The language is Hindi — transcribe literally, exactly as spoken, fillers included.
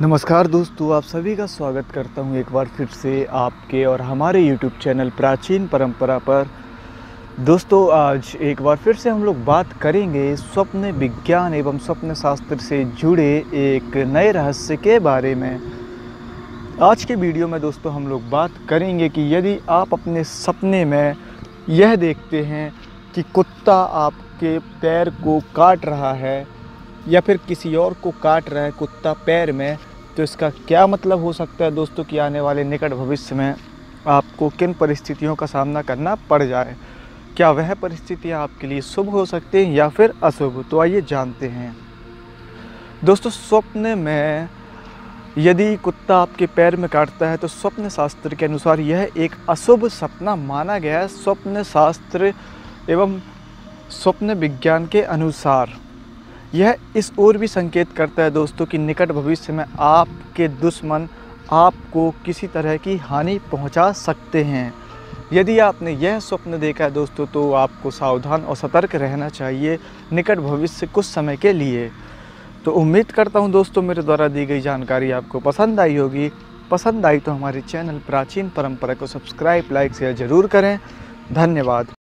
नमस्कार दोस्तों, आप सभी का स्वागत करता हूं एक बार फिर से आपके और हमारे यूट्यूब चैनल प्राचीन परंपरा पर। दोस्तों, आज एक बार फिर से हम लोग बात करेंगे स्वप्न विज्ञान एवं स्वप्न शास्त्र से जुड़े एक नए रहस्य के बारे में। आज के वीडियो में दोस्तों हम लोग बात करेंगे कि यदि आप अपने सपने में यह देखते हैं कि कुत्ता आपके पैर को काट रहा है या फिर किसी और को काट रहा है कुत्ता पैर में, तो इसका क्या मतलब हो सकता है दोस्तों कि आने वाले निकट भविष्य में आपको किन परिस्थितियों का सामना करना पड़ जाए। क्या वह परिस्थितियां आपके लिए शुभ हो सकती हैं या फिर अशुभ, तो आइए जानते हैं। दोस्तों, स्वप्न में यदि कुत्ता आपके पैर में काटता है तो स्वप्न शास्त्र के अनुसार यह एक अशुभ सपना माना गया है। स्वप्न शास्त्र एवं स्वप्न विज्ञान के अनुसार यह इस ओर भी संकेत करता है दोस्तों कि निकट भविष्य में आपके दुश्मन आपको किसी तरह की हानि पहुंचा सकते हैं। यदि आपने यह स्वप्न देखा है दोस्तों, तो आपको सावधान और सतर्क रहना चाहिए निकट भविष्य कुछ समय के लिए। तो उम्मीद करता हूं दोस्तों मेरे द्वारा दी गई जानकारी आपको पसंद आई होगी। पसंद आई तो हमारे चैनल प्राचीन परंपरा को सब्सक्राइब, लाइक, शेयर ज़रूर करें। धन्यवाद।